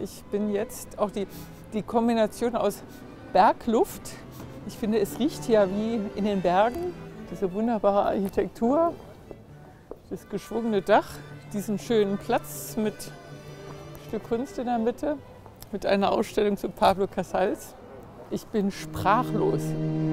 Ich bin jetzt auch die Kombination aus Bergluft. Ich finde, es riecht hier wie in den Bergen. Diese wunderbare Architektur, das geschwungene Dach, diesen schönen Platz mit ein Stück Kunst in der Mitte, mit einer Ausstellung zu Pablo Casals. Ich bin sprachlos.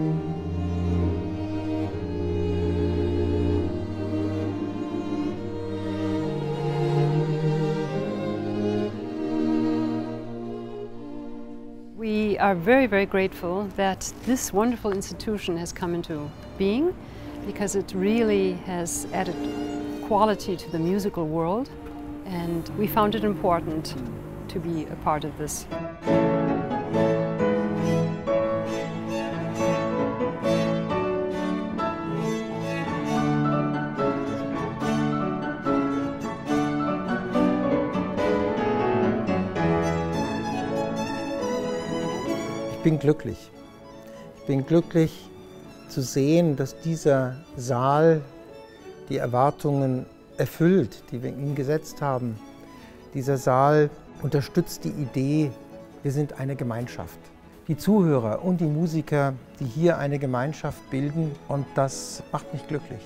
We are very, very grateful that this wonderful institution has come into being, because it really has added quality to the musical world, and we found it important to be a part of this. Ich bin glücklich. Ich bin glücklich zu sehen, dass dieser Saal die Erwartungen erfüllt, die wir ihm gesetzt haben. Dieser Saal unterstützt die Idee, wir sind eine Gemeinschaft. Die Zuhörer und die Musiker, die hier eine Gemeinschaft bilden, und das macht mich glücklich.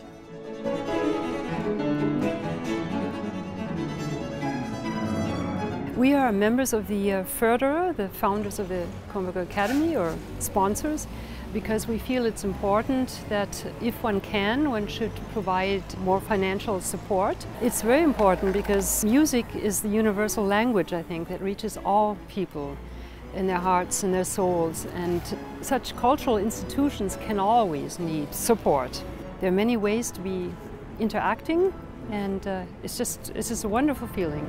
We are members of the Förderer, the founders of the Kronberg Academy, or sponsors, because we feel it's important that if one can, one should provide more financial support. It's very important because music is the universal language, I think, that reaches all people in their hearts and their souls, and such cultural institutions can always need support. There are many ways to be interacting, and it's just a wonderful feeling.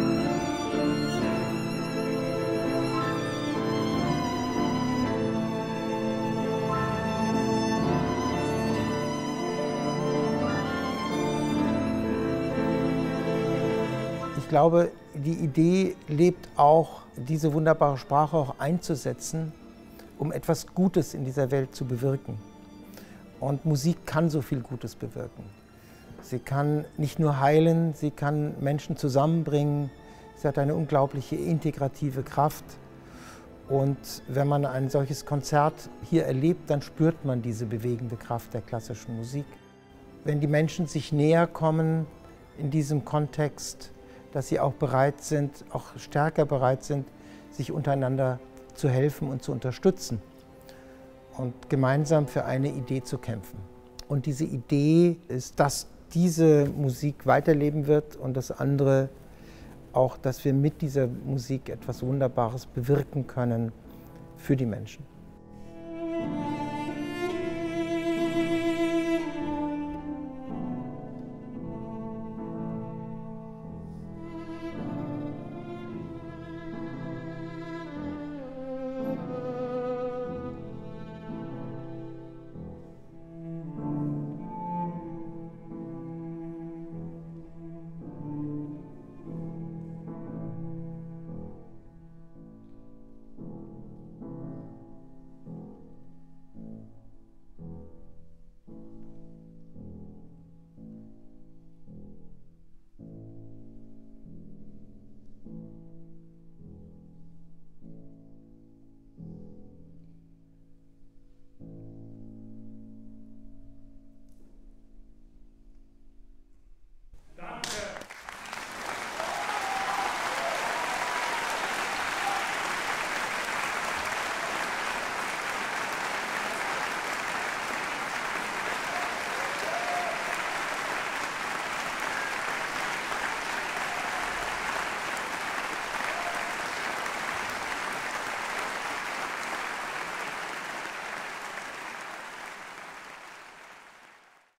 Ich glaube, die Idee lebt auch, diese wunderbare Sprache auch einzusetzen, um etwas Gutes in dieser Welt zu bewirken. Und Musik kann so viel Gutes bewirken. Sie kann nicht nur heilen, sie kann Menschen zusammenbringen, sie hat eine unglaubliche integrative Kraft. Und wenn man ein solches Konzert hier erlebt, dann spürt man diese bewegende Kraft der klassischen Musik. Wenn die Menschen sich näher kommen in diesem Kontext, dass sie auch bereit sind, auch stärker bereit sind, sich untereinander zu helfen und zu unterstützen und gemeinsam für eine Idee zu kämpfen. Und diese Idee ist, dass diese Musik weiterleben wird, und das andere auch, dass wir mit dieser Musik etwas Wunderbares bewirken können für die Menschen.